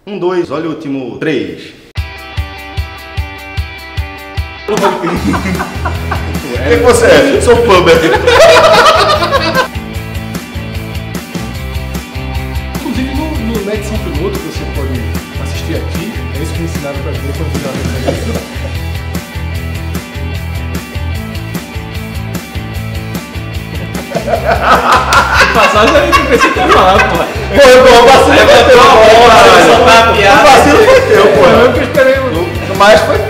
1, 2, olha o último 3. O que você é? Sou pub. Inclusive no Medicine Piloto que você pode assistir aqui, é isso que me ensinaram pra ver quando eu fiz a Passagem aí que eu pensei que ia falar, pô. Pô, o vacilo foi teu, pô. O vacilo foi teu, pô. Eu que esperei. Mas foi